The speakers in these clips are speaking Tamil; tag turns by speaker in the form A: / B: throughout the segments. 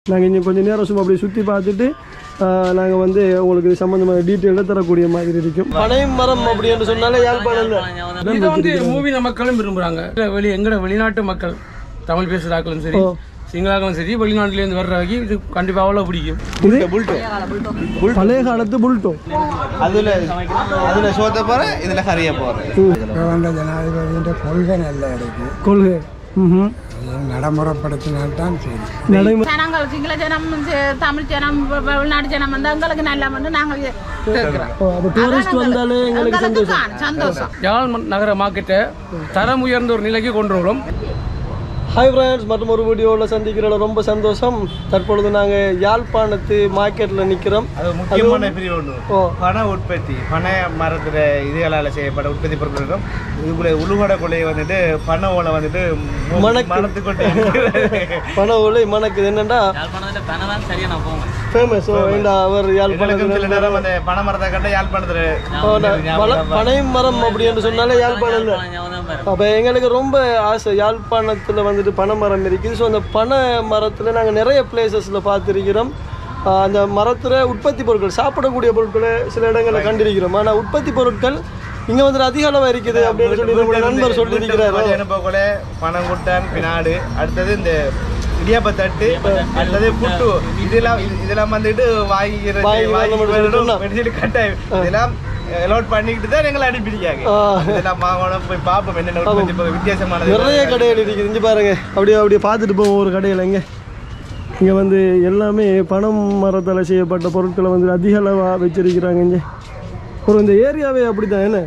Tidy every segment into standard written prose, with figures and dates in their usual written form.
A: நாங்கள் இன்னும் கொஞ்சம் நேரம் சும்மா அப்படி சுற்றி பார்த்துட்டு நாங்கள் வந்து உங்களுக்கு சம்மந்தமான டீட்டெயிலாக தரக்கூடிய மாதிரி இருக்கும். பனை மரம் அப்படின்னு சொன்னாலே யாழ்ப்பாணம்
B: இதை வந்து மூவி மக்களும் விரும்புகிறாங்க. எங்களோட வெளிநாட்டு மக்கள் தமிழ் பேசுகிறாக்களும் சரி சிங்களாக்களும் சரி வெளிநாட்டிலேருந்து வர்றவங்க இது கண்டிப்பாக அவ்வளோ பிடிக்கும்.
A: இது பழைய காலத்து புல்டோ
C: அதில் சோத்த போகிற இதில் கரைய போகிறேன்.
D: ஜனாதிபதியின் கொள்கை நல்ல இருக்கு.
A: கொள்கை
D: நடைமுறைப்படுத்தினால்தான் சரி.
E: ஜனங்கள் சிங்கள ஜனம் தமிழ் ஜனம் வெளிநாட்டு ஜனம் வந்து எங்களுக்கு நல்லா வந்து நாங்கள்
A: வந்தாலே எங்களுக்கு
E: சந்தோஷம்.
B: யாழ் நகர மார்க்கெட்டை தரம் உயர்ந்த ஒரு நிலைக்கு கொண்டு வரும்.
A: ஹாய் ஃப்ரெண்ட்ஸ், மற்றும் ஒரு வீடியோவில் சந்திக்கிறோம். ரொம்ப சந்தோஷம். தற்பொழுது நாங்கள் யாழ்ப்பாணத்து மார்க்கெட்டில் நிற்கிறோம்.
C: அது முக்கியமான பிரிவு ஒன்று. பனை உற்பத்தி, பனை மரத்தில் இதுகளால் செய்யப்பட்ட உற்பத்தி பொருட்களும் இதுக்குள்ளே உள்கொடை கொள்ளையை வந்துட்டு பனை ஓலை வந்துட்டு மனத்துக்கொண்டு
A: பனை ஓலை மணக்குது. என்னென்னா ஃபேமஸ். அவர் யாழ்ப்பாணத்தில்
C: சில நேரம் அந்த பனை மரத்தை கட்ட யாழ்ப்பாணத்தில்
A: பனை மரம் அப்படின்னு சொன்னாலே யாழ்ப்பாணம். அப்போ எங்களுக்கு ரொம்ப ஆசை. யாழ்ப்பாணத்தில் வந்துட்டு பனை மரம் இருக்குது. ஸோ அந்த பனை மரத்தில் நாங்கள் நிறைய பிளேசஸில் பார்த்துருக்கிறோம். அந்த மரத்தில் உற்பத்தி பொருட்கள், சாப்பிடக்கூடிய பொருட்களை சில இடங்களில் கண்டிருக்கிறோம். ஆனால் உற்பத்தி பொருட்கள் இங்கே வந்துட்டு அதிக அளவாக இருக்குது அப்படின்னு சொல்லி நண்பர் சொல்லியிருக்கிறார்.
C: கூட பணம் குட்டான் பின்னாடு, அடுத்தது இந்த இடியாப்பத்தட்டு அல்லது புட்டு, இதெல்லாம் வந்துட்டு வாங்கி கட்டாயம் இதெல்லாம் அலோட் பண்ணிக்கிட்டு தான் எங்களை அனுப்பிடுக்காங்க. இதெல்லாம் வாங்கணும், போய் பார்ப்போம் என்னென்ன வித்தியாசமானது.
A: நிறைய கடைகள் இருக்குது. இங்கே பாருங்க, அப்படியே பார்த்துட்டு போவோம் ஒரு கடையில். இங்கே வந்து எல்லாமே பனம் மரத்தால் செய்யப்பட்ட பொருட்களை வந்து அதிக அளவாக வச்சிருக்கிறாங்க. இங்கே ஒரு இந்த ஏரியாவே அப்படி தான் என்ன.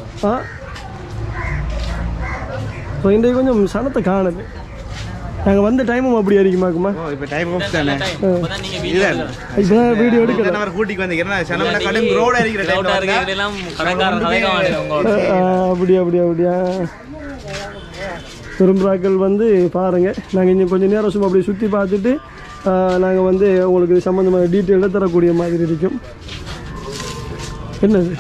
A: ஸோ இன்றைக்கு கொஞ்சம் சனத்தை காணுது. நாங்கள் வந்த டைமும் அப்படி இருக்குமாக்குமா?
C: இப்போ டைம் ஆஃப் தானே,
A: இப்போ வீடியோ எடுக்க
C: கூட்டிக்கு வந்தீங்கன்னா ரோடு
A: அப்படியா விரும்புகிறாக்கள் வந்து பாருங்கள். நாங்கள் இன்னும் கொஞ்சம் நேரம் சும்மா அப்படி சுற்றி பார்த்துட்டு நாங்கள் வந்து உங்களுக்கு சம்மந்தமான டீட்டெயிலாக தரக்கூடிய மாதிரி இருக்கும். என்னது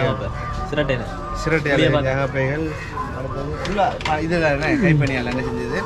C: சிரட்டைகள் இதெல்லாம் கைப்பணியால் என்ன செஞ்சது.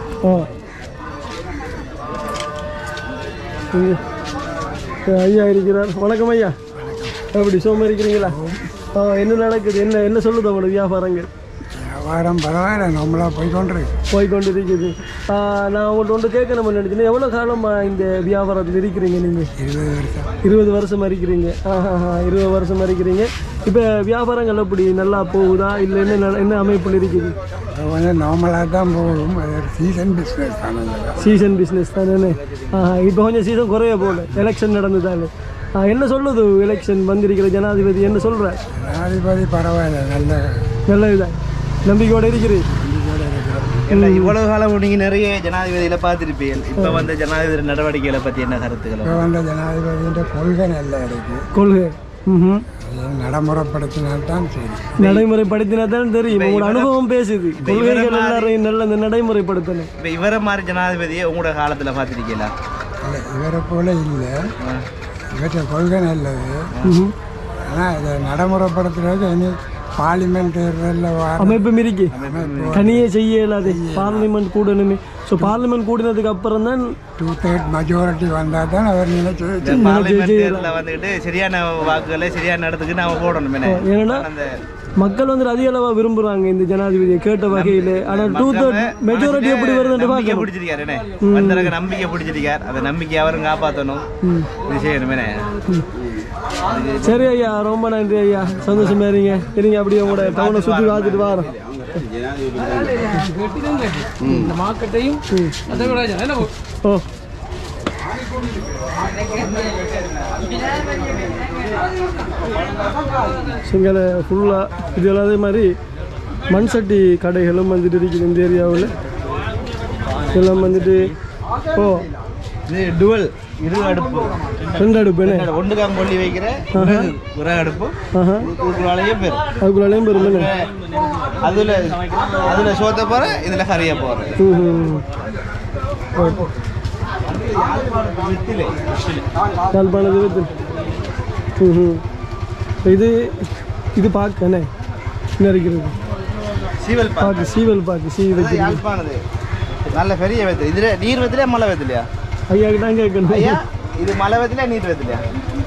A: ஐயா இருக்கிறார். வணக்கம் ஐயா, எப்படி சோமா இருக்கிறீங்களா? என்ன நடக்குது, என்ன சொல்லுது உங்களோட வியாபாரங்கள்?
D: வியாபாரம் பரவாயில்ல, நம்மளா போய்கொண்டு இருக்குது.
A: நான் உங்கள்கிட்ட ஒன்று கேட்கணும்னு நினச்சினேன். எவ்வளோ காலமாக இந்த வியாபாரத்தில் இருக்கிறீங்க நீங்கள்? 20 வருஷம் இருக்கிறீங்க. 20 வருஷம் இருக்கிறீங்க. இப்போ வியாபாரங்கள் எப்படி நல்லா போகுதா இல்லை என்ன அமைப்பில் இருக்குது?
D: கொஞ்சம் நார்மலாக தான் போகும். சீசன் பிஸ்னஸ் தானே.
A: சீசன் பிஸ்னஸ் தானே. இப்போ கொஞ்சம் சீசன் குறைய போகல, எலெக்ஷன் நடந்ததாலே. என்ன சொல்லுது எலெக்ஷன் வந்திருக்கிற ஜனாதிபதி என்ன சொல்கிறார்?
D: ஜனாதிபதி பரவாயில்ல, நல்ல
A: இதுதான், நம்பிக்கையோடு இருக்கிறேன்.
C: இவ்வளவு காலம் நீங்க நிறைய ஜனாதிபதியில பார்த்துருப்பீங்க. இப்ப வந்த ஜனாதிபதி நடவடிக்கைகளை பத்தி என்ன கருத்துக்கள்?
D: இப்ப வந்த ஜனாதிபதியின் கொள்கை நல்லா இருக்கு.
A: கொள்கை
D: நடைமுறைப்படுத்தினால்தான் சரி.
A: நடைமுறைப்படுத்தினால்தான் தெரியும். உங்களோட அனுபவம் பேசுது. கொள்கைகள் எல்லாரையும் நல்ல நடைமுறைப்படுத்தணும்.
C: இப்ப இவரை மாதிரி ஜனாதிபதியை உங்களோட காலத்துல பார்த்துருக்கீங்களா?
D: இல்லை, இவரை போல இல்லை. இவற்றை கொள்கை நல்லது. ஆனால் இதை நடைமுறைப்படுத்துறது இனி பார்லிமெண்ட்
A: அமைப்பு இருக்கு. தனியே செய்ய இயலாது. பார்லிமெண்ட் கூடணுமே. ஸோ பார்லிமெண்ட் கூடினதுக்கு அப்புறம் தான்
D: 2/3 மெஜாரிட்டி வந்தால் தான் அவர்
C: வந்துட்டு சரியான வாக்குகளை சரியான இடத்துக்கு நாம போடணும்.
A: ஏன்னா மக்கள் வந்து அதிக அளவா விரும்புறாங்க இந்த ஜனாதிபதியை கேட்ட வகையில். ஆனால் 2/3 மெஜாரிட்டி எப்படி வருதுன்னு பார்க்க
C: பிடிச்சிருக்காரு. வந்தவங்க நம்பிக்கை பிடிச்சிருக்காரு. அந்த நம்பிக்கை அவரும் காப்பாற்றணும். இது செய்யணுமே.
A: சரி ஐயா, ரொம்ப நன்றி ஐயா. சந்தோஷமா இருங்க. அப்படியே உங்களோட டவுனை சுற்றி பார்த்துட்டு வரோம்.
B: இந்த மார்க்கெட்டையும்
A: சிங்கள ஃபுல்லாக இது அதே மாதிரி மண் சட்டி கடைகளும் வந்துட்டு இருக்குது இந்த ஏரியாவில். எல்லாம் வந்துட்டு
C: இது டுவல் இரு அடுப்பு,
A: 2 அடுப்பு
C: ஒன்றுக்காக கொல்லி வைக்கிற விறகு அடுப்பு.
A: அதுக்குள்ளாலையும் பெரும்
C: அதில் சோத்த போகிற இதில் கரைய போகிறேன்.
A: யாழ்ப்பாணத்து வித்தில் இது பார்க்கண்ணே என்ன இருக்கிறது?
C: சீவல்
A: பாக்கு. சீவல் பாக்கு.
C: யாழ்ப்பாணது நல்ல பெரிய வெத்து. இதில் நீர் வெத்திலையா மழை வெத்திலையா?
A: ஐயா கிட்ட கேட்கணும்.
C: ஐயா இது மலை வெத்தில நீர் வெத்தில?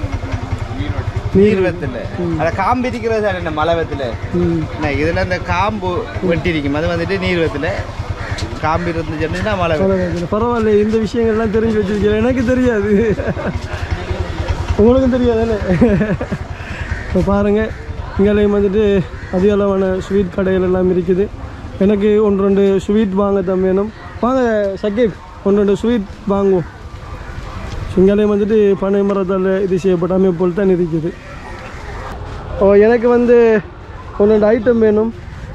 C: நீர் வெத்தில. அத காம்பு இருக்கிறது சார் என்ன மலை வெத்தில? இதுல இந்த காம்பு வெட்டி இருக்கும், அது வந்துட்டு நீர் வெத்தில. காம்பு இருந்துச்சுன்னா மலை வெத்தில.
A: பரவாயில்ல, இந்த விஷயங்கள்லாம் தெரிஞ்சு வச்சிருக்கேன். எனக்கு தெரியாது, உங்களுக்கும் தெரியாதுல்ல. இப்போ பாருங்கள், இங்கேயும் வந்துட்டு அதிகளவான ஸ்வீட் கடைகள் எல்லாம் இருக்குது. எனக்கு 1-2 ஸ்வீட் வாங்க தான் வேணும். வாங்க சக்கீப், 1-2 ஸ்வீட் வாங்குவோம். இங்கேயும் வந்துட்டு பனை மரத்தால் இது செய்யப்பட்ட அமைப்போல் தான் இருக்குது. எனக்கு வந்து 1-2 ஐட்டம் வேணும்.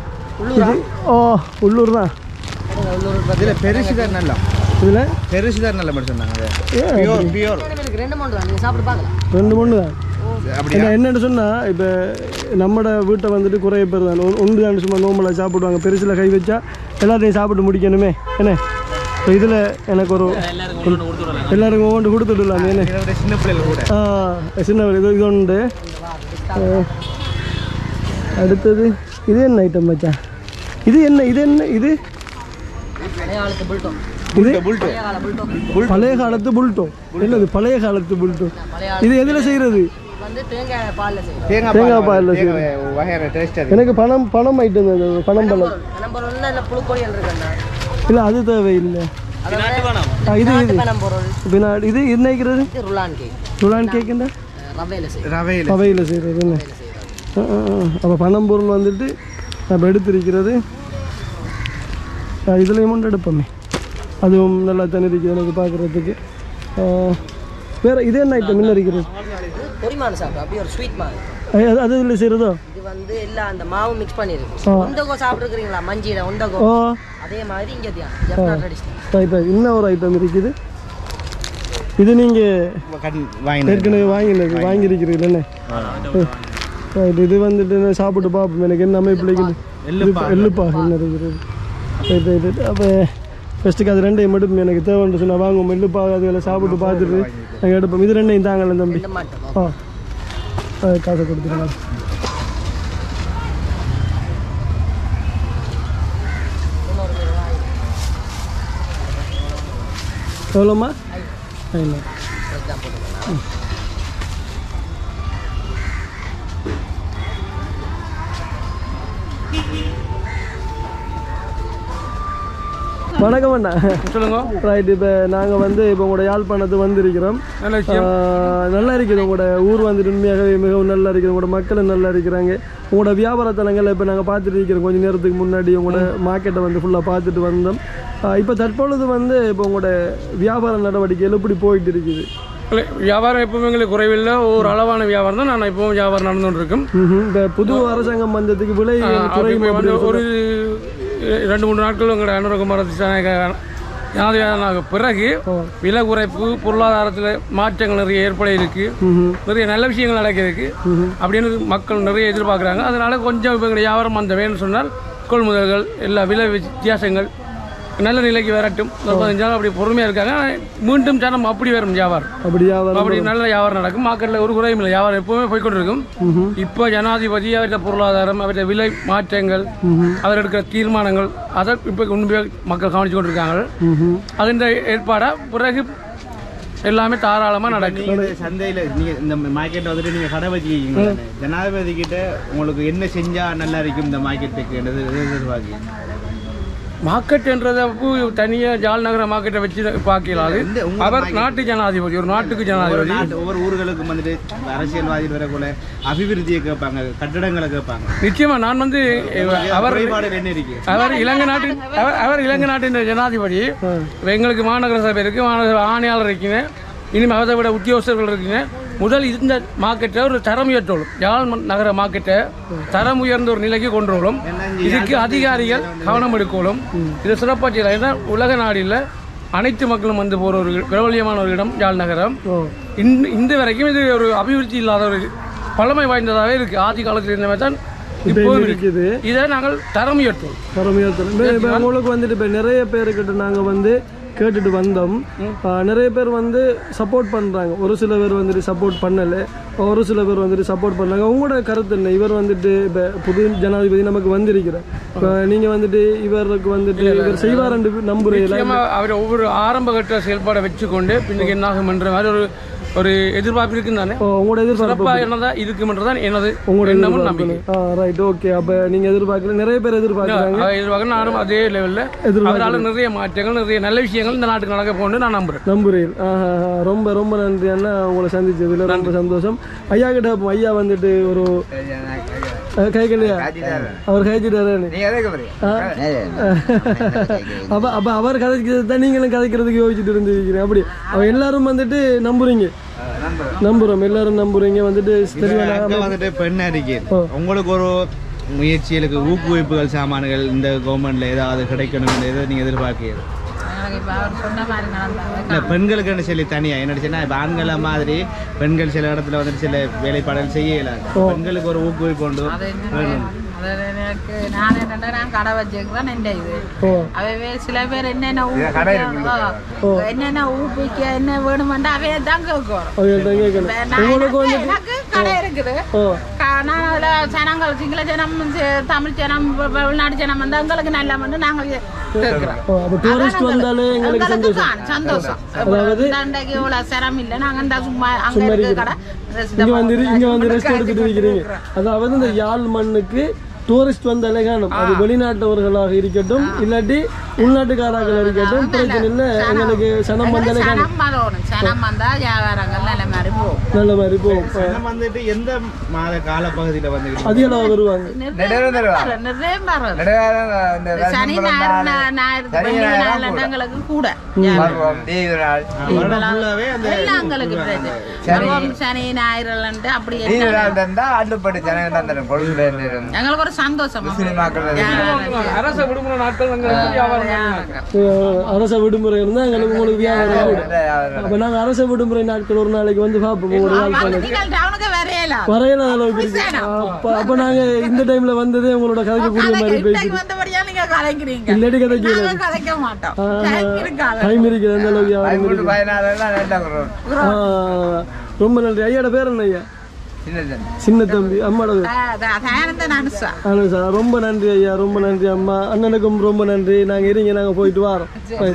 A: உள்ளூர் தான்.
C: இதில் பெருசு தான் நல்லா,
A: இதில்
C: பெருசு தான் நல்ல மட்டும் சொன்னாங்க. பியூர்
A: 2-3 தான். அப்படின்னா என்னென்னு சொன்னால், இப்போ நம்மட வீட்டை வந்துட்டு குறைய பேர் தான் 1 சும்மா நோம்பலாக சாப்பிடுவாங்க. பெருசில் கை வச்சா எல்லாத்தையும் சாப்பிட்டு முடிக்கணுமே என்ன. இப்போ இதில் எனக்கு ஒரு எல்லாருக்கும் ஒவ்வொன்று கொடுத்துடலாம். என்ன
C: சின்ன பிள்ளைகள் கூட
A: சின்ன இது உண்டு. அடுத்தது இது என்ன ஐட்டம் மச்சான்? இது என்ன இது இது பழைய காலத்து புல்டோ. என்னது பழைய காலத்து புல்டோ? இது எதில் செய்கிறது? தேங்காய் பாலில் செய்கிறது. எனக்கு பணம் ஐட்டம், பணம் பழம் இல்லை, அது தேவையில்லை. இது பின்னாடி இது என்னைக்கிறது? ருலான் கேக்குண்டா ரவையில் செய்கிறது என்ன. அப்போ பணம் பொருள் வந்துட்டு நம்ம எடுத்திருக்கிறது. இதுலேயும் ஒன்று எடுப்போமே, அதுவும் நல்லா தானே இருக்குது எனக்கு பார்க்குறதுக்கு. வேறு இது என்ன ஐட்டம் என்ன இருக்கிறது? அது இல்லை செய்கிறதோ?
F: இது வந்து எல்லாம் அந்த மாவு மிக்ஸ் பண்ணிருக்கு. உண்டகோ சாப்பிட்டுருக்கீங்களா? மஞ்சியில் உண்டகோ அதே மாதிரி இங்கே
A: இன்னும் ஒரு ஐட்டம் இருக்குது. இது நீங்கள் ஏற்கனவே வாங்கியிருக்கிறீங்க என்ன? இது வந்துட்டு சாப்பிட்டு பார்ப்போம். எனக்கு என்ன அமைப்பு எள்ளுப்பா என்ன இருக்கிறது. அப்போ ஃபஸ்ட்டுக்கு அது 2ஐயும் மட்டும் எனக்கு தேவைன்னு சொன்னால் வாங்குவோம். எள்ளுப்பா அதுகளை சாப்பிட்டு பார்த்துட்டு நாங்கள் எடுப்போம். இது 2ஐயும் தாங்கல தம்பி. காசை கொடுத்துருங்க. எவ்வளோம்மா? இல்லை வணக்கம் அண்ணா.
B: சொல்லுங்க.
A: ரைட், இப்போ நாங்கள் வந்து இப்போ உங்களோட யாழ்ப்பாணத்து வந்திருக்கிறோம். நல்லா இருக்குது உங்களோட ஊர் வந்துட்டு உண்மையாகவே மிகவும் நல்லா இருக்குது. உங்களோட மக்களும் நல்லா இருக்கிறாங்க. உங்களோட வியாபார தலங்களை இப்போ நாங்கள் பார்த்துட்டு இருக்கிறோம். கொஞ்சம் நேரத்துக்கு முன்னாடி உங்களோட மார்க்கெட்டை வந்து ஃபுல்லாக பார்த்துட்டு வந்தோம். இப்போ தற்பொழுது வந்து இப்போ உங்களோட வியாபார நடவடிக்கைகள் எப்படி போயிட்டு இருக்குது?
B: வியாபாரம் எப்பவுமே எங்களுக்கு குறைவில்லை. ஒரு அளவான வியாபாரம் தான். நான் எப்பவும் வியாபாரம் நடந்துகிட்டு இருக்கேன்.
A: இந்த புது அரசாங்கம் வந்ததுக்கு விலை
B: ஒரு 2-3 நாட்கள் எங்களோட அனுரகுமார ஜனாதிபதியாக பிறகு விலை குறைப்பு, பொருளாதாரத்தில் மாற்றங்கள் நிறைய ஏற்பட இருக்கு, நிறைய நல்ல விஷயங்கள் நடக்கிறதுக்கு அப்படின்னு மக்கள் நிறைய எதிர்பார்க்குறாங்க. அதனால கொஞ்சம் இப்போ எங்களுடைய வியாபாரம் அந்த வேணும்னு சொன்னால் கொள்முதல்கள் எல்லா விலை வித்தியாசங்கள் நல்ல நிலைக்கு வரட்டும். 15 நாள் அப்படி பொறுமையாக இருக்காங்க. மீண்டும் ஜனம் அப்படி வரும் வியாபாரம், அப்படி நல்ல வியாபாரம் நடக்கும். மார்க்கெட்டில் ஒரு குறையும் இல்லை, வியாபாரம் எப்பவுமே போய்கொண்டிருக்கும். இப்போ ஜனாதிபதி அவருடைய பொருளாதாரம், அவருடைய விலை மாற்றங்கள், அவர் எடுக்கிற தீர்மானங்கள், அதை இப்போ உண்மையாக மக்கள் கவனித்து கொண்டிருக்காங்க. அதன் ஏற்பாடாக பிறகு எல்லாமே தாராளமாக நடக்கும்.
C: சந்தையில் நீங்கள் இந்த மார்க்கெட்டை வந்துட்டு நீங்கள் கடை வச்சுக்கிங்க, ஜனாதிபதி கிட்ட உங்களுக்கு என்ன செஞ்சால் நல்லா இருக்கும் இந்த மார்க்கெட்டுக்கு எதிர்பார்க்கு?
B: மார்க்கெட்ன்றதை தனியாக ஜாழ் நகர மார்க்கெட்டை வச்சு பார்க்கலாது. அவர் நாட்டு ஜனாதிபதி, ஒரு நாட்டுக்கு ஜனாதிபதி.
C: ஒவ்வொரு ஊர்களுக்கும் வந்துட்டு அரசியல்வாதிகள் வரக்குள்ள அபிவிருத்தியை கேட்பாங்க, கட்டடங்களை கேட்பாங்க.
B: நிச்சயமா நான் வந்து அவர் இலங்கை நாட்டின் ஜனாதிபதி. எங்களுக்கு மாநகர சபை இருக்கு, மாநகர ஆணையாளர் இருக்குங்க, இனிமேல் அதை விட உத்தியோகஸ்தர்கள் இருக்குங்க. முதல் இந்த மார்க்கெட்டை ஒரு தரம் உயர்த்தோம், யாழ் நகர மார்க்கெட்டை தரம் உயர்ந்த ஒரு நிலைக்கு கொண்டு வரும். இதுக்கு அதிகாரிகள் கவனம் எடுக்கணும். இது சிறப்பாக செய்யலாம். ஏன்னா உலக நாடில் அனைத்து மக்களும் வந்து போகிற ஒரு பிரபலியமான ஒரு இடம் யாழ் நகரம். இந்த வரைக்கும் இது ஒரு அபிவிருத்தி இல்லாத ஒரு பழமை வாய்ந்ததாகவே இருக்கு. ஆதி காலத்தில் இருந்த மாதிரி தான் இப்போது இருக்குது. இதை நாங்கள் தரம் உயர்த்துவோம்.
A: உங்களுக்கு வந்துட்டு இப்போ நிறைய பேருக்கிட்ட நாங்கள் வந்து கேட்டுட்டு வந்தோம். நிறைய பேர் வந்து சப்போர்ட் பண்ணுறாங்க, ஒரு சில பேர் வந்துட்டு சப்போர்ட் பண்ணலை, ஒரு சில பேர் வந்துட்டு சப்போர்ட் பண்ணாங்க. உங்களோட கருத்து என்ன? இவர் வந்துட்டு இப்போ புது ஜனாதிபதி நமக்கு வந்திருக்கிறார், இப்போ நீங்கள் வந்துட்டு இவருக்கு வந்துட்டு இவர் செய்வார் என்று நம்புறீங்களா?
B: அவர் ஒவ்வொரு ஆரம்ப கட்ட செயல்பாடை வச்சுக்கொண்டு பின்னுக்கு என்னாகும் என்ற மாதிரி ஒரு எதிர்பார்ப்பு இருக்குன்னு தானே.
A: உங்களோட எதிர்பார்ப்பு
B: என்னதான் இருக்குன்றதான் என்னது
A: உங்களோட எண்ணமும் நம்பிக்கை. Right, okay. அப்போ நீங்கள் எதிர்பார்க்கல, நிறைய பேர் எதிர்பார்க்குறாங்க.
B: நானும் அதே லெவலில் அதனால நிறைய மாற்றங்கள், நிறைய நல்ல விஷயங்கள் இந்த நாட்டுக்கு நடக்க போகணும்னு நான் நம்புறேன். ரொம்ப ரொம்ப நன்றி அண்ணா, உங்களை சந்திச்சதுல ரொம்ப சந்தோஷம். ஐயா கிட்ட ஐயா வந்துட்டு ஒரு கைகளையா அவர் கைச்சிட்டாரு. அப்ப அவர் கதைக்கிறது தான் நீங்களும் கதைக்கிறதுக்கு யோசிச்சுட்டு இருந்திருக்கிறேன். அப்படி அவ எல்லாரும் வந்துட்டு நம்புறீங்க? நம்புறோம், எல்லாரும் நம்புறீங்க. வந்துட்டு
C: வந்துட்டு பெண் அறிக்கை உங்களுக்கு ஒரு முயற்சிகளுக்கு ஊக்குவிப்புகள் சாமான்கள் இந்த கவர்மெண்ட்ல ஏதாவது கிடைக்கணும் ஏதோ நீங்க எதிர்பார்க்கிறீங்க? பெண்களுக்கு சொல்லி தனியா என்ன இப்ப ஆண்களை மாதிரி பெண்கள் சில இடத்துல வந்துட்டு சில வேலைப்பாடுகள் செய்யல, பெண்களுக்கு ஒரு ஊக்குவிப்பு கொண்டு வேணும்.
E: எனக்கு நான் என்னன்னா நான் கடை வச்சுக்கிறேன். இது அவையே சில பேர் என்னென்ன ஊப்பிக்க என்ன வேணுமெண்டா அவையே தான் கேட்கணும். எனக்கு கடை இருக்குது, நான் அதில் ஜனங்கள் சிங்கள ஜனம் தமிழ் ஜனம் வெளிநாட்டு ஜனம் வந்து எங்களுக்கு நல்லா வந்து நாங்கள் சந்தோஷம். இவ்வளவு சிரம் இல்லை, நாங்க இந்த சும்மா அங்க இருக்க கடை
A: இங்க வந்து ரெஸ்ட் எடுத்துட்டு இருக்கிறீங்க. அதாவது இந்த யாழ் மண்ணுக்கு டூரிஸ்ட் வந்தாலே காணும், அது வெளிநாட்டவர்களாக இருக்கட்டும் இல்லாட்டி உள்நாட்டுக்காரர்கள் இருக்கட்டும், பிரச்சனை இல்லை. எங்களுக்கு சனம் வந்தாலே காணும்,
E: சனம் வந்தா வியாபாரங்கள் நல்ல மாதிரி போகும்.
C: வந்துட்டு எந்த மாத கால பகுதியில வந்து
A: அதிக அளவு வருவாங்க.
E: சனி ஞாயிறு கூட சனி ஞாயிறு அப்படி எங்களுக்கு ஒரு சந்தோஷம்.
B: அரச விடுமுறை நாட்கள்
A: அரச விடுமுறை இருந்தா எங்களுக்கு உங்களுக்கு வியாபாரம் கூட. அப்ப நாங்க அரச விடுமுறை நாட்கள் ஒரு நாளைக்கு வந்து பார்ப்போம். வரையல அளவுக்கு இருக்கு. அப்ப நாங்க இந்த டைம்ல வந்தது உங்களோட கதைக்கக்கூடிய மாதிரி போயிட்டு இல்லாட்டி கதைக்க மாட்டோம். டைம் இருக்குது அந்த அளவுக்கு. ரொம்ப நன்றி. ஐயாட பேர் என்ன ஐயா? சின்ன தம்பி. அம்மாட அனுஷா. ரொம்ப நன்றி ஐயா, ரொம்ப நன்றி அம்மா. அண்ணனுக்கும் ரொம்ப நன்றி. நாங்க இருங்க, நாங்க போயிட்டு வரோம்.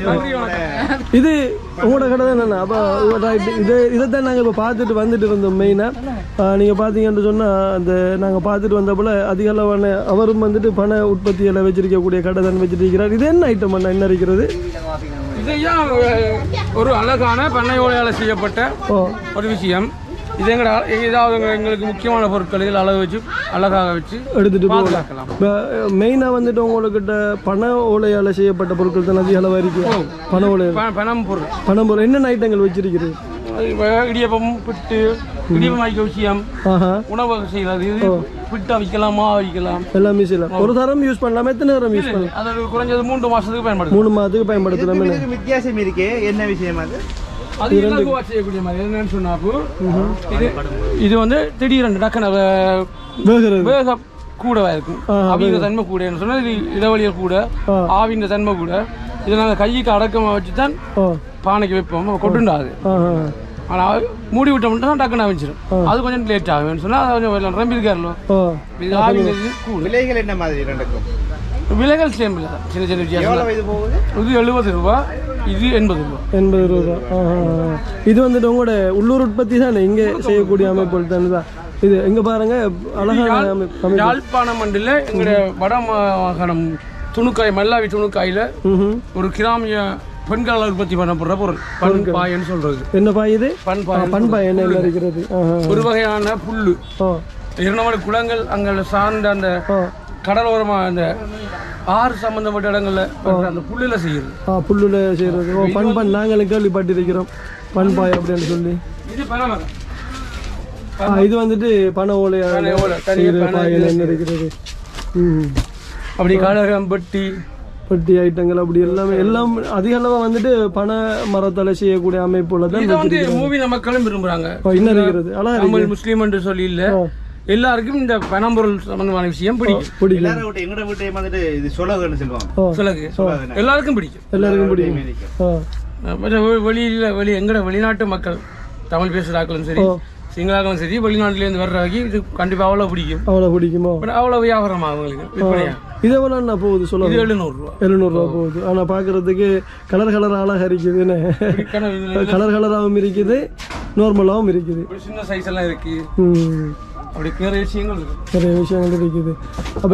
A: இது உங்களோட கடை தானே? அப்போ இதைத்தான் நாங்கள் இப்போ பார்த்துட்டு வந்துட்டு இருந்தோம். மெயினாக நீங்கள் பார்த்தீங்கன்னு சொன்னால் அந்த நாங்கள் பார்த்துட்டு வந்த போல் அதிக அளவான அவரும் வந்துட்டு பண உற்பத்தியில் வச்சிருக்கக்கூடிய கடை தான் வச்சுருக்கிறார். இது என்ன ஐட்டம் அண்ணா என்ன இருக்கிறது?
B: இதையா ஒரு அழகான பண்ணையோலையால் செய்யப்பட்ட ஒரு விஷயம். இது ஏதாவது எங்களுக்கு முக்கியமான பொருட்கள் இதில் அளவு வச்சு அழகாக வச்சு
A: எடுத்துகிட்டு போகலாம். இப்போ மெயினாக வந்துட்டு உங்கள்கிட்ட பண ஓலையால் செய்யப்பட்ட பொருட்கள் தான் அதிக அளவாக இருக்கு. பண ஓலை பணம் பொருள் என்னென்ன ஐட்டங்கள் வச்சிருக்கிறது?
B: இடியப்பம், பிட்டு, இடியப்பம் வைக்க விஷயம், உணவு செய்யறது, பிட்டா வைக்கலாம், மாவு வைக்கலாம்,
A: எல்லாமே செய்யலாம். ஒரு தரம் யூஸ் பண்ணலாம். எத்தனை தரம் யூஸ் பண்ணலாம்?
B: அது குறைஞ்சது 3 மாதத்துக்கு பயன்படுத்தலாம்.
A: 3 மாதத்துக்கு பயன்படுத்தலாம்.
C: வித்தியாசம் இருக்கே, என்ன விஷயம் அது?
B: அது இலகுவா செய்யக்கூடிய மாதிரி என்னன்னு சொன்னாப்பு இது வந்து திடீரென்று டக்குனு வேக கூடவா இருக்கும். ஆவியின் தன்மை கூட சொன்னா இது இளவழியல் கூட, ஆவியின் தன்மை கூட. இதை நாங்கள் கைக்கு அடக்கமாக வச்சு தான் பானைக்கு வைப்போம், கொட்டுண்டாது. ஆனால் மூடி விட்டோம்னா டக்குன்னு அவிச்சிடும். அது கொஞ்சம் லேட் ஆகும் சொன்னா கொஞ்சம் ரொம்ப இருக்காருலோ. இது ஆவியின் கூட.
C: விலைகள் என்ன மாதிரி நடக்கும்?
B: விலைகள் சேம் இல்லை, சின்ன சின்ன வித்தியாசம். இது 70 ரூபா, இது 80 ரூபா.
A: 80 ரூபா. இது வந்துட்டு உங்களோட உள்ளூர் உற்பத்தி தானே, இங்கே செய்யக்கூடிய அமைப்புகள் தானே தான் இது? எங்க பாருங்க அழகான அமைப்பு.
B: யாழ்ப்பாணம் மண்டில் எங்களுடைய வட மாகாணம் துணுக்காய், மல்லாவி துணுக்காயில ஒரு கிராமிய பெண்களால் உற்பத்தி பண்ணப்படுற பொருள் பண் பாயன்னு சொல்றது.
A: என்ன பாய் இது? பண் பாய் என்ன இருக்கிறது?
B: ஒரு வகையான புல்லு. 2 குளங்கள் அங்கே சார்ந்த அந்த கடலோரமா அந்த ஆறு சம்பந்தப்பட்ட இடங்கள்ல அந்த புல்லுல செய்யறது.
A: புல்லுல செய்யறது. பண் நாங்களும் கேள்விப்பட்டிருக்கிறோம் பண்பாய் அப்படின்னு சொல்லி. இது வந்துட்டு பண ஓலையா இருக்கிறது.
B: அப்படி காலகம்
A: பட்டி ஐட்டங்கள் அப்படி எல்லாம் அதிக அளவா வந்துட்டு பண மரத்தால செய்யக்கூடிய அமைப்புல தான்
B: மூவி மக்களும் விரும்புறாங்க.
A: என்ன இருக்கிறது?
B: தமிழ் முஸ்லீம் என்று சொல்லி இல்ல, எல்லாருக்கும் இந்த பணம்பொருள் சம்பந்தமான விஷயம் பிடிக்கும்.
C: எல்லாரும் விட்டு எங்கட வீட்டையும் வந்துட்டு இது சொலகுன்னு சொல்லுவாங்க.
B: சொல்லுங்க எல்லாருக்கும் பிடிக்கும்.
A: எல்லாருக்கும் பிடிக்கும்.
B: வெளி எங்கட வெளிநாட்டு மக்கள் தமிழ் பேசுறாக்களும் சரி சிங்களாக்களும் சரி வெளிநாட்டிலேருந்து வர்றவங்க இது கண்டிப்பா அவ்வளவு பிடிக்கும்.
A: அவ்வளவு பிடிக்குமோ?
B: அவ்வளவு வியாபாரம் அவங்களுக்கு விற்பனையா.
A: இது எவ்வளோ என்ன போகுது சொல்லுங்க?
B: 700 ரூபா.
A: 700 ரூபா போகுது. ஆனா பாக்குறதுக்கு கலர் அழகா இருக்குதுன்னு. கலராகவும் இருக்குது, நார்மலாகவும் இருக்குது.
B: சின்ன சைஸ் எல்லாம் இருக்கு. அப்படி நிறைய விஷயங்கள் இருக்கு.
A: நிறைய விஷயங்கள் இருக்குது. அப்ப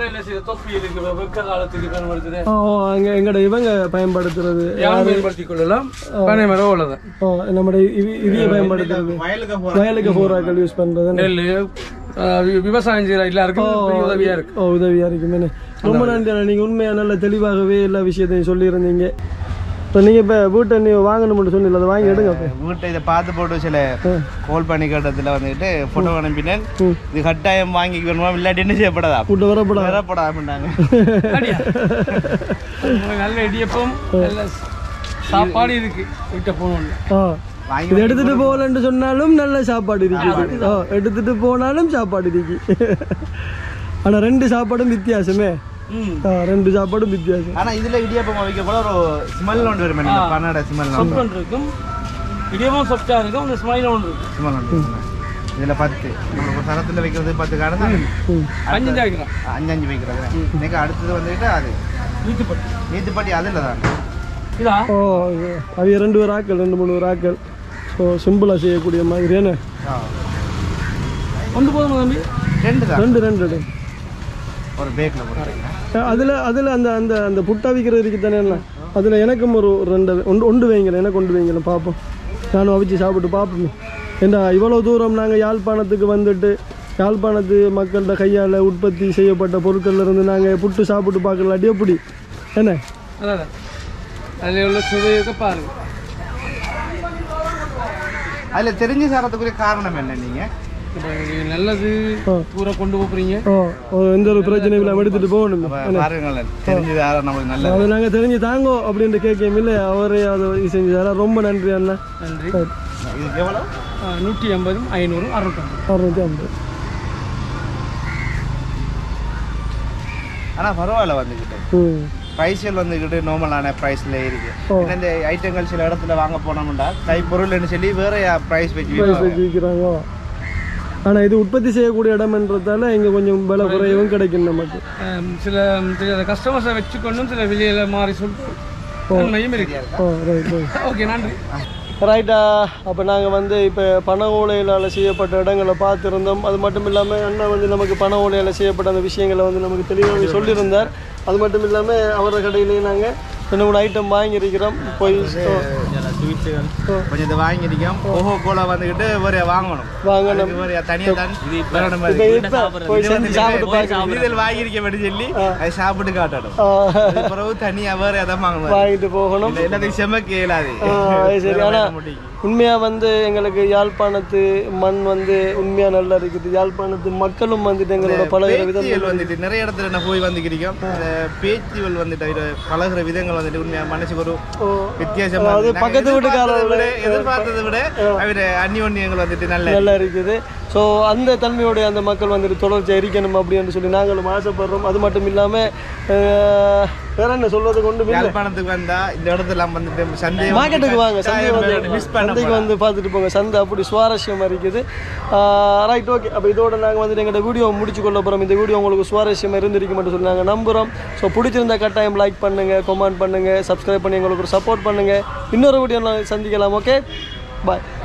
A: எங்கட இவங்க பயன்படுத்துறது
B: பயன்படுத்திக் கொள்ளலாம்.
A: நம்முடைய இதைய பயன்படுத்துறது வயலுக்கு போராக்கள் யூஸ் பண்றது,
B: நெல் விவசாயம் செய்யற எல்லாருக்கும் உதவியா இருக்கு.
A: உதவியா இருக்கு. ரொம்ப நன்றி. நீங்க உண்மையா நல்ல தெளிவாகவே எல்லா விஷயத்தையும் சொல்லியிருந்தீங்க. இப்போ நீங்கள் இப்போ வீட்டை நீங்கள் வாங்கணும்னு சொன்னீங்க, அதை வாங்கி எடுங்க.
C: வீட்டை இதை பார்த்து போட்டு சில கோல் பண்ணி கட்டத்தில் வந்துட்டு ஃபோட்டோ அனுப்பினேன். இது கட்டாயம் வாங்கி வேணுமா இல்லாட்டி என்ன செய்யப்படாதா?
A: கூட்ட வரப்படாது
C: அப்படின்னாங்க.
B: நல்ல இடியப்பம் நல்ல சாப்பாடு இருக்கு. வீட்டை போகணும்.
A: இது எடுத்துட்டு போகலன்னு சொன்னாலும் நல்ல சாப்பாடு இருக்கு. எடுத்துட்டு போனாலும் சாப்பாடு இருக்கு. ஆனால் 2 சாப்பாடும் வித்தியாசமே. 2 சாப்பாடும் வித்தியாசம்.
C: ஆனா இதுல இடியாப்பம் வைக்க போல ஒரு ஸ்மெல் ஒன்று வரும். பன்னட ஸ்மெல்
B: இருக்கும். இடியாப்பம் சாப்பிட்டா இருக்கும். அந்த ஸ்மெல் ஒன்று இருக்கும்.
C: ஸ்மெல் ஒன்று. இதுல 10 நம்ம சரத்துல வைக்கிறது 10 காரணம்
B: 5 வைக்கிறோம்.
C: 5 வைக்கிறது. இன்னைக்கு அடுத்தது வந்துட்டு அது நீத்துப்பட்டி அதுல தான்.
A: அது 2 பேர் ஆக்கள், 2-3 பேர் ஆக்கள். ஸோ சிம்பிளாக செய்யக்கூடிய மாதிரி. என்ன
B: ஒன்று போதுமா தம்பி?
A: 2
C: ஒரு பேக்கில் போட்டுருங்க.
A: அதில் அந்த அந்த அந்த புட்டா விற்கிறதுக்கு தானே எல்லாம். அதில் எனக்கும் ஒரு 2 ஒன்று வைங்களேன். எனக்கு கொண்டு வைங்களேன் பார்ப்போம். நானும் அவிச்சு சாப்பிட்டு பார்ப்போம். ஏன்னா இவ்வளோ தூரம் நாங்கள் யாழ்ப்பாணத்துக்கு வந்துட்டு யாழ்ப்பாணத்து மக்கள்கிட்ட கையால் உற்பத்தி செய்யப்பட்ட பொருட்கள்ல இருந்து நாங்கள் புட்டு சாப்பிட்டு பார்க்கலாட்டி எப்படி? என்ன
B: அதில் உள்ள சுவையை பாருங்க.
C: அதில் தெரிஞ்சு சாரத்துக்குரிய காரணம் என்ன? நீங்கள்
B: நல்லது பூரா கொண்டு போறீங்க.
A: எந்த ஒரு பிரச்சனையும் இல்லாமல் எடுத்துட்டு போகணும்.
C: நல்லது.
A: அது நாங்கள் தெரிஞ்சு தாங்கோ அப்படின்ற கேட்கும் இல்லை. அவரே அதை செஞ்சு தர. ரொம்ப நன்றி அண்ணா.
B: நன்றி.
C: இதுக்கு எவ்வளோ?
B: 180, 500, 650.
C: ஆனால் பரவாயில்ல வந்துக்கிட்டு ப்ரைஸ்கள் வந்துக்கிட்டு நார்மலான ப்ரைஸில் இருக்கு. இந்த ஐட்டங்கள் சில இடத்துல வாங்க போனோம்னா கைப்பொருள்னு சொல்லி வேற ப்ரைஸ் வச்சு
A: விற்கிறாங்க. ஆனால் இது உற்பத்தி செய்யக்கூடிய இடம்ன்றதால இங்கே கொஞ்சம் விலை குறையவும் கிடைக்கும் நமக்கு.
B: சில கஸ்டமர்ஸை வச்சுக்கொண்டும் சில வெளியில மாறி சொல்லிட்டு ஓகே. நன்றி.
A: ரைட்டா. அப்போ நாங்கள் வந்து இப்போ பண ஓலைகளால் செய்யப்பட்ட இடங்களை பார்த்துருந்தோம். அது மட்டும் இல்லாமல் அண்ணா வந்து நமக்கு பண ஓலையால் செய்யப்பட்ட அந்த விஷயங்களை வந்து நமக்கு தெளிவாக சொல்லியிருந்தார். அது மட்டும் இல்லாமல் அவர கடையிலேயே நாங்கள் ரெண்டு ஐட்டம் வாங்கியிருக்கிறோம். போய்
C: கொஞ்சம் இதை வாங்கியிருக்கோம். கோகோ கோலா வந்துக்கிட்டு ஒரு வாங்கணும் தனியாக தான் வாங்கியிருக்க வேண்டிய சொல்லி அதை சாப்பிட்டு காட்டணும். பிறகு தனியாக வேறு எதாவது வாங்கிட்டு போகணும். எல்லாத்துக்கும் செமக்க இயலாது.
A: சரி. ஆனால் உண்மையாக வந்து எங்களுக்கு யாழ்ப்பாணத்து மண் வந்து உண்மையாக நல்லா இருக்குது. யாழ்ப்பாணத்து மக்களும் வந்துட்டு எங்களோட பழகிற விதங்கள்
C: வந்துட்டு நிறைய இடத்துல நான் போய் வந்துக்கிறோம். பேச்சுகள் வந்துட்டு பழகிற விதங்கள் வந்துட்டு உண்மையாக மனசுக்கு ஒரு வித்தியாசமா
A: பக்கத்து வீட்டுக்காரர்
C: எதிர்பார்த்ததை விட அவர் அந்நியங்கள் வந்துட்டு நல்லா
A: இருக்குது. ஸோ அந்த தன்மையோடைய அந்த மக்கள் வந்துட்டு தொடர்ச்சியாக இருக்கணும் அப்படின்னு சொல்லி நாங்களும் ஆசைப்படுறோம். அது மட்டும் இல்லாமல் வேற என்ன சொல்றது கொண்டு
C: யாழ்ப்பாணத்துக்கு வந்தா இந்த இடத்துல வந்துட்டு சந்தை
A: மார்க்கெட்டுக்கு வாங்க. சந்தைக்கு வந்து பார்த்துட்டு போங்க. சந்தை அப்படி சுவாரஸ்யமாக இருக்குது. ரைட். ஓகே. அப்போ இதோட நாங்கள் வந்துட்டு எங்களோட வீடியோ முடிச்சு கொள்ள போகிறோம். இந்த வீடியோ உங்களுக்கு சுவாரஸ்யமாக இருந்திருக்கு மட்டும் சொல்லி நாங்கள் நம்புகிறோம். ஸோ பிடிச்சிருந்தா கட்டாயம் லைக் பண்ணுங்கள், கமெண்ட் பண்ணுங்கள், சப்ஸ்கிரைப் பண்ணி எங்களுக்கு ஒரு சப்போர்ட் பண்ணுங்கள். இன்னொரு வீடியோ நாங்கள் சந்திக்கலாம். ஓகே, பாய்.